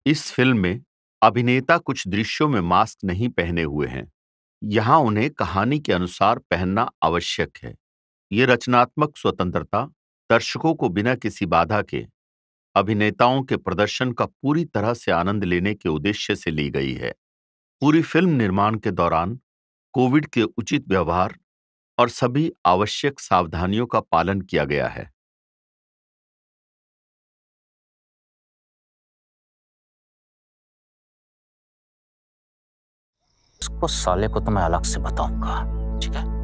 इस फिल्म में अभिनेता कुछ दृश्यों में मास्क नहीं पहने हुए हैं। यहाँ उन्हें कहानी के अनुसार पहनना आवश्यक है। ये रचनात्मक स्वतंत्रता दर्शकों को बिना किसी बाधा के अभिनेताओं के प्रदर्शन का पूरी तरह से आनंद लेने के उद्देश्य से ली गई है। पूरी फिल्म निर्माण के दौरान कोविड के उचित व्यवहार और सभी आवश्यक सावधानियों का पालन किया गया है। उसको साले को तो मैं अलग से बताऊंगा, ठीक है?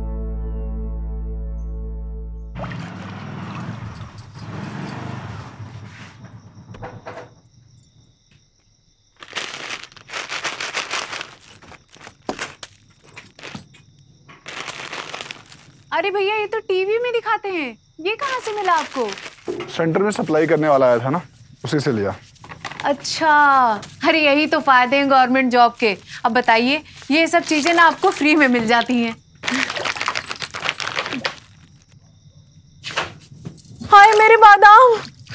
अरे भैया, ये तो टीवी में दिखाते हैं। ये कहाँ से मिला आपको? सेंटर में सप्लाई करने वाला आया था ना, उसी से लिया। अच्छा, अरे यही तो फायदे हैं गवर्नमेंट जॉब के। अब बताइए, ये सब चीजें ना आपको फ्री में मिल जाती हैं। हाय मेरे बादाम,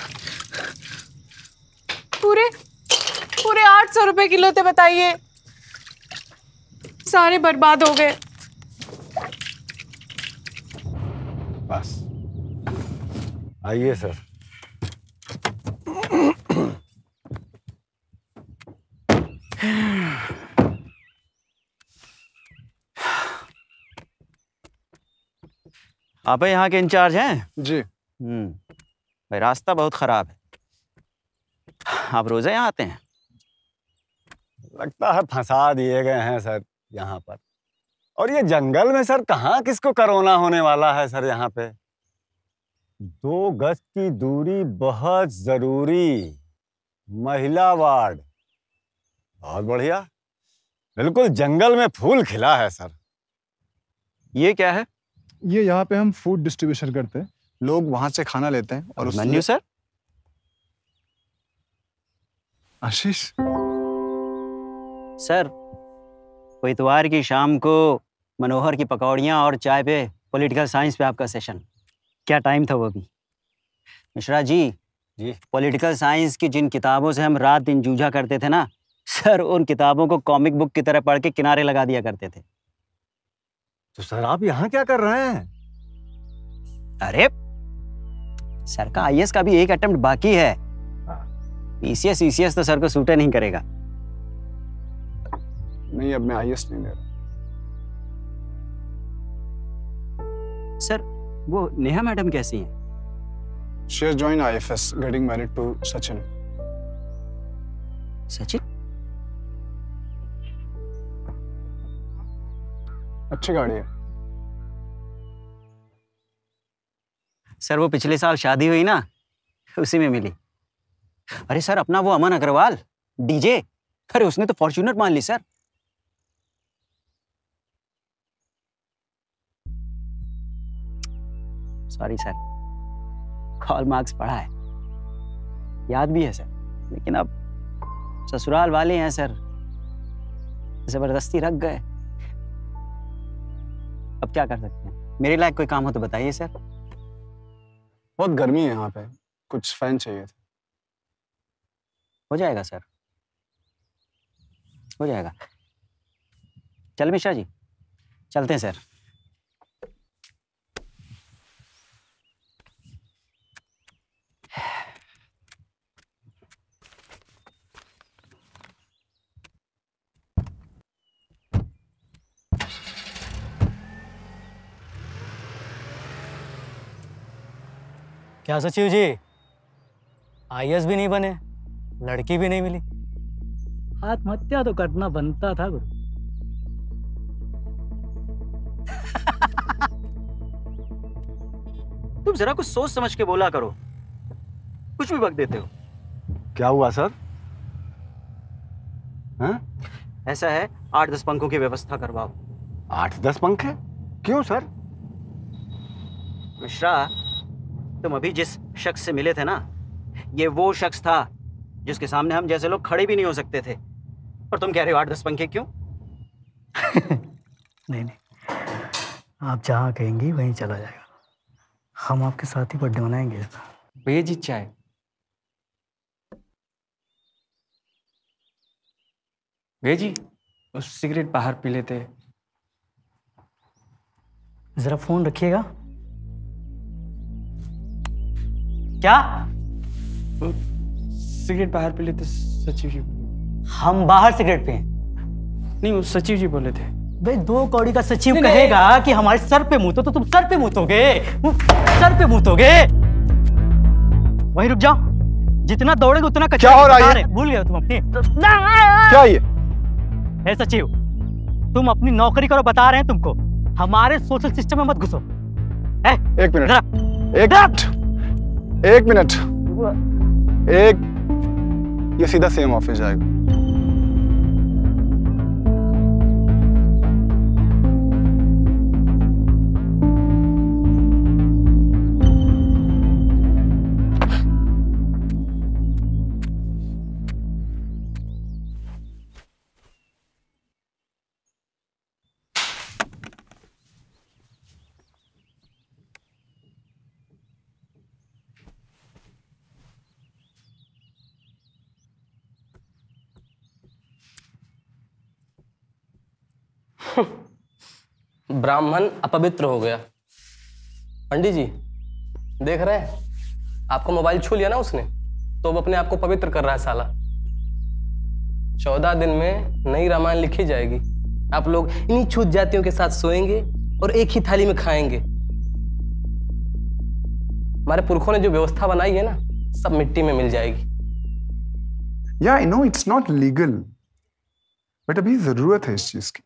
पूरे 800 रुपए किलो थे। बताइए, सारे बर्बाद हो गए। बस आइए सर। आप यहाँ के इंचार्ज हैं? जी। भाई रास्ता बहुत खराब है। आप रोज यहाँ आते हैं? लगता है फंसा दिए गए हैं सर यहाँ पर। और ये जंगल में सर कहाँ किसको कोरोना होने वाला है सर? यहाँ पे 2 गज की दूरी बहुत जरूरी। महिला वार्ड, बहुत बढ़िया। बिल्कुल जंगल में फूल खिला है सर। ये क्या है? ये यहाँ पे हम फूड डिस्ट्रीब्यूशन करते हैं। लोग वहां से खाना लेते हैं और मेन्यू सर? आशीष सर, कोई इतवार की शाम को मनोहर की पकौड़ियाँ और चाय पे पॉलिटिकल साइंस पे आपका सेशन। क्या टाइम था वो भी। मिश्रा जी, पॉलिटिकल साइंस की जिन किताबों से हम रात दिन जूझा करते थे ना सर, उन किताबों को कॉमिक बुक की तरह पढ़ के किनारे लगा दिया करते थे। तो सर आप यहाँ क्या कर रहे हैं? अरे सर का आईएएस का भी एक अटेम्प्ट बाकी है। पीसीएस ईसीएस तो सर को सूट नहीं करेगा। नहीं, अब मैं आईएएस नहीं दे रहा। सर वो नेहा मैडम कैसी हैं? She has joined IFS, getting married to Sachin. Sachin? अच्छी गाड़ी है। सर वो पिछले साल शादी हुई ना, उसी में मिली। अरे सर, अपना वो अमन अग्रवाल डीजे, अरे उसने तो फॉर्च्यूनर मान ली sir. Sorry sir, call marks पढ़ा है, याद भी है सर, लेकिन अब ससुराल वाले हैं सर, जबरदस्ती रख गए। अब क्या कर सकते हैं? मेरे लायक कोई काम हो तो बताइए सर। बहुत गर्मी है यहाँ पे, कुछ फैन चाहिए थे। हो जाएगा सर, हो जाएगा। चल मिश्रा जी, चलते हैं सर। क्या सचिव जी, आईएएस भी नहीं बने, लड़की भी नहीं मिली। आत्महत्या तो करना बनता था गुरु। तुम जरा कुछ सोच समझ के बोला करो, कुछ भी बक देते हो। क्या हुआ सर? हाँ? ऐसा है, 8-10 पंखों की व्यवस्था करवाओ। 8-10 पंखे? क्यों सर? मिश्रा, तुम अभी जिस शख्स से मिले थे ना, ये वो शख्स था जिसके सामने हम जैसे लोग खड़े भी नहीं हो सकते थे, और तुम कह रहे हो 8-10 पंखे क्यों? नहीं, आप जहाँ कहेंगी वहीं चला जाएगा। हम आपके साथ ही बर्थडे मनाएंगे। भैया जी चाय। भैया जी उस सिगरेट बाहर पी लेते। जरा फोन रखिएगा। क्या? वो सिगरेट बाहर पी लेते सचिव जी। हम बाहर सिगरेट पिए? नहीं वो सचिव जी बोले थे। भाई 2 कौड़ी का सचिव कहेगा कि हमारे सर पे मुँह तो तुम सर पे मुँतोगे, सर पे मुँतोगे। वहीं रुक जाओ, जितना दौड़ेगे उतना कचरा। क्या हो रहा है? भूल गए तुम अपनी। क्या ये? हे सचिव, तुम अपनी नौकरी करो, बता रहे हैं तुमको। हमारे सोशल सिस्टम में मत घुसो। एक मिनट। ये सीधा सेम ऑफिस जाएगा। ब्राह्मण अपवित्र हो गया। पंडित जी देख रहे हैं, आपको मोबाइल छू लिया ना उसने, तो अब अपने आप को पवित्र कर रहा है साला। 14 दिन में नई रामायण लिखी जाएगी। आप लोग इन्हीं छूत जातियों के साथ सोएंगे और एक ही थाली में खाएंगे। हमारे पुरखों ने जो व्यवस्था बनाई है ना, सब मिट्टी में मिल जाएगी। या I know it's not legal, but अभी जरूरत है इस चीज की।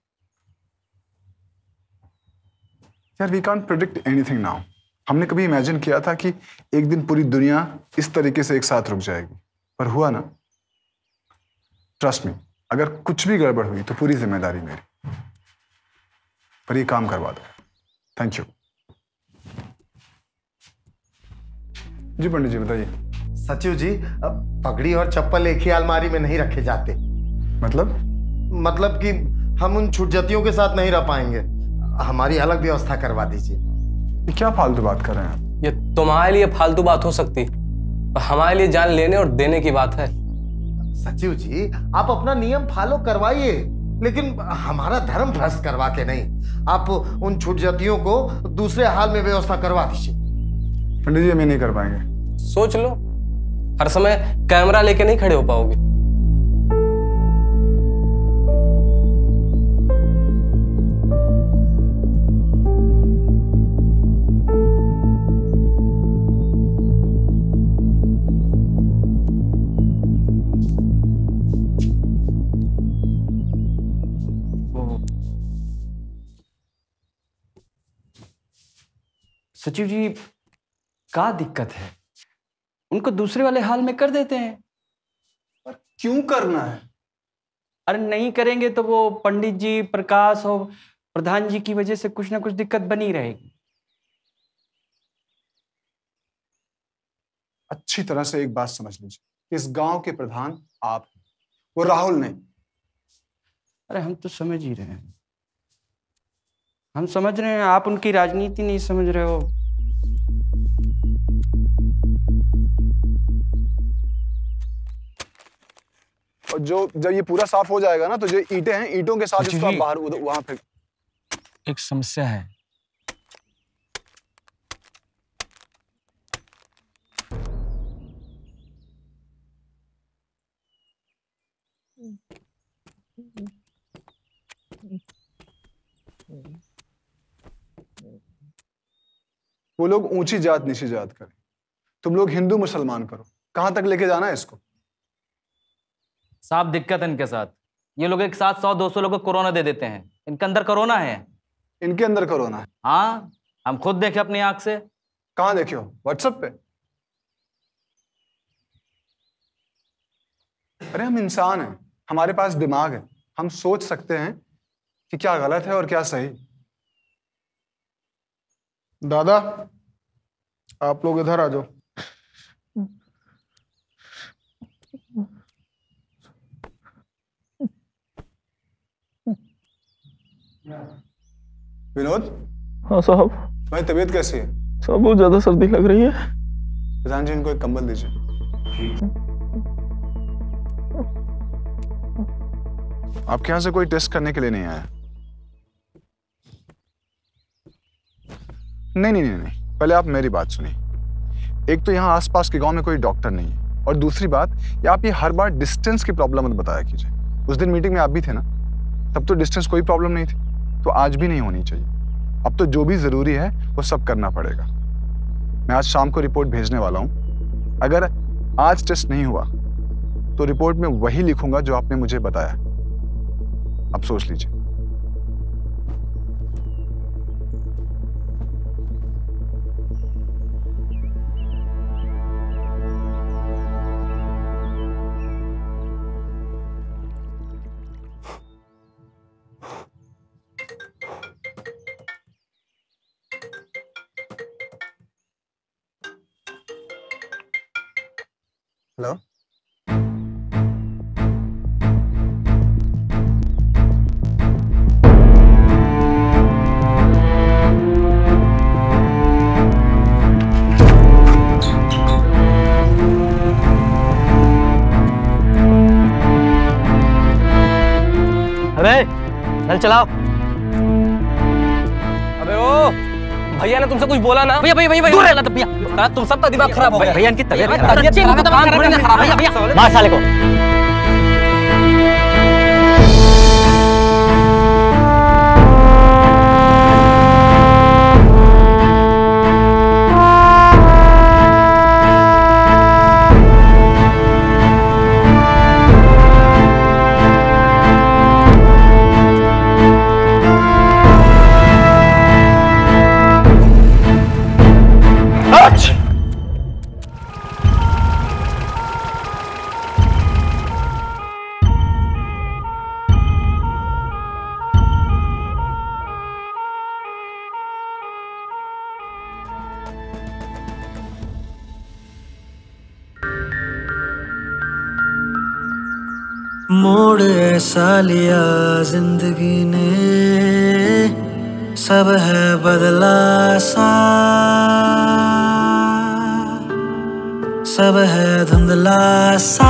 यार we can't predict anything now. हमने कभी इमेजिन किया था कि एक दिन पूरी दुनिया इस तरीके से एक साथ रुक जाएगी, पर हुआ ना। ट्रस्ट मी, अगर कुछ भी गड़बड़ हुई तो पूरी जिम्मेदारी मेरी। पर ये काम करवा दो। Thank you. जी पंडित जी बताइए। सचिव जी, अब पगड़ी और चप्पल एक ही अलमारी में नहीं रखे जाते। मतलब कि हम उन छुटजतियों के साथ नहीं रह पाएंगे। हमारी अलग व्यवस्था करवा दीजिए। ये क्या फालतू बात कर रहे हैं? ये तुम्हारे लिए फालतू बात हो सकती, पर हमारे लिए जान लेने और देने की बात है। सचिव जी, आप अपना नियम फॉलो करवाइए, लेकिन हमारा धर्म भ्रष्ट करवा के नहीं। आप उन छुटजतियों को दूसरे हाल में व्यवस्था करवा दीजिए। पंडित जी, हमें नहीं कर पाएंगे। सोच लो, हर समय कैमरा लेके नहीं खड़े हो पाओगे। सचिव जी क्या दिक्कत है? उनको दूसरे वाले हाल में कर देते हैं। पर क्यों करना है? अरे नहीं करेंगे तो वो पंडित जी, प्रकाश और प्रधान जी की वजह से कुछ ना कुछ दिक्कत बनी रहेगी। अच्छी तरह से एक बात समझ लीजिए, इस गांव के प्रधान आप हैं, वो राहुल नहीं। अरे हम तो समझ ही रहे हैं, हम समझ रहे हैं, आप उनकी राजनीति नहीं समझ रहे हो। और जब ये पूरा साफ हो जाएगा ना, तो जो ईंटें हैं, ईंटों के साथ इसको आप बाहर वहां पे। एक समस्या है। वो लोग ऊंची जात नीची जात करें, तुम लोग हिंदू मुसलमान करो। कहां तक लेके जाना है इसको? साहब दिक्कत है इनके साथ। ये लोग एक साथ 100-200 लोगों को कोरोना दे देते हैं। इनके अंदर कोरोना है। इनके अंदर कोरोना है? हाँ, हम खुद देखे अपनी आंख से। कहां देखे हो? व्हाट्सएप पे? अरे हम इंसान हैं, हमारे पास दिमाग है, हम सोच सकते हैं कि क्या गलत है और क्या सही। दादा, आप लोग इधर आ जाओ। विनोद। हाँ साहब। भाई तबीयत कैसी है? साहब बहुत ज्यादा सर्दी लग रही है। प्रधान जी, इनको एक कंबल दीजिए। आपके यहाँ से कोई टेस्ट करने के लिए नहीं आया। नहीं, पहले आप मेरी बात सुनिए। एक तो यहाँ आसपास के गांव में कोई डॉक्टर नहीं है, और दूसरी बात, ये आप ये हर बार डिस्टेंस की प्रॉब्लम मत बताया कीजिए। उस दिन मीटिंग में आप भी थे ना, तब तो डिस्टेंस कोई प्रॉब्लम नहीं थी, तो आज भी नहीं होनी चाहिए। अब तो जो भी जरूरी है वो सब करना पड़ेगा। मैं आज शाम को रिपोर्ट भेजने वाला हूँ। अगर आज टेस्ट नहीं हुआ तो रिपोर्ट में वही लिखूंगा जो आपने मुझे बताया। आप सोच लीजिए। हेलो, अबे चल चलाओ। अबे ओ भैया ने तुमसे कुछ बोला ना? भैया भैया तुम सबका दिमाग खराब हो गया। भैया इनकी तबीयत मार साले को। मोड़ ऐसा लिया जिंदगी ने, सब है बदला सा, सब है धुंधला सा।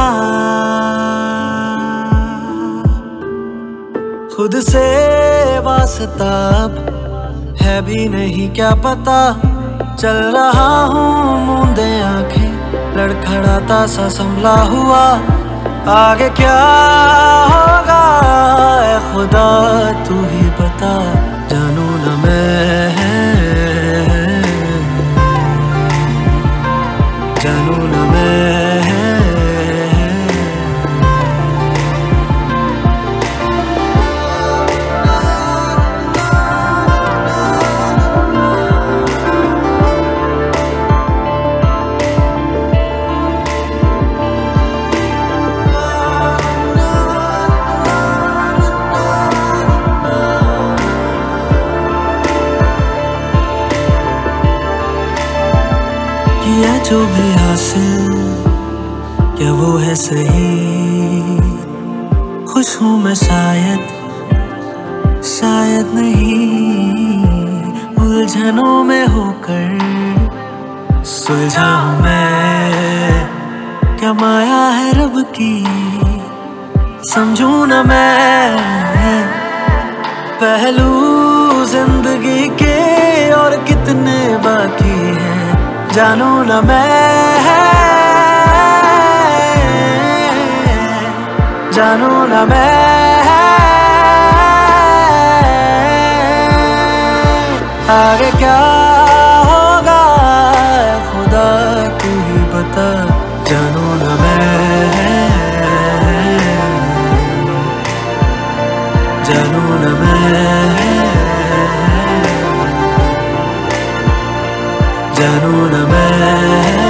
खुद से वास्ता है भी नहीं, क्या पता। चल रहा हूँ मूंदे आंखें, लड़खड़ाता सा संभला हुआ। आगे क्या होगा ऐ खुदा तू ही बता, जानू न मैं, जानू न मैं। किया जो भी हासिल, क्या वो है सही। खुश हूँ मैं शायद, शायद नहीं। उलझनों में होकर सुलझा हूँ मैं, क्या माया है रब की समझूं न मैं। पहलू जिंदगी के और कितने बाकी हैं, जानू न मैं, जानू न मैं। आगे क्या होगा खुदा तू ही बता, जानू न मैं, जानू न मैं, जानू न मैं।